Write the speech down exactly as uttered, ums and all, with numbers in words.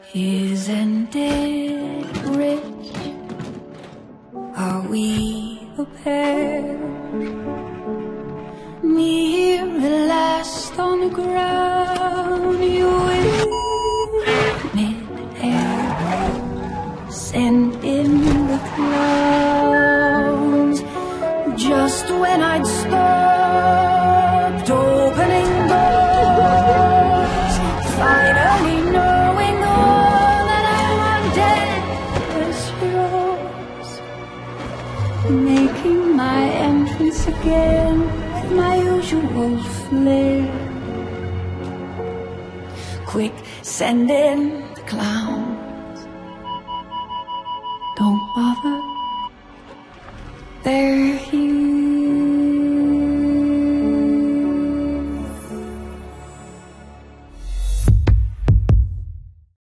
Isn't it rich? Are we a pair? Me here at last on the ground, you in mid-air, sent in the clouds. Just when I'd stopped opening doors, finally knowing all that I wanted was yours. Making my entrance again with my usual flair. Quick, send in the clowns. Don't bother, they're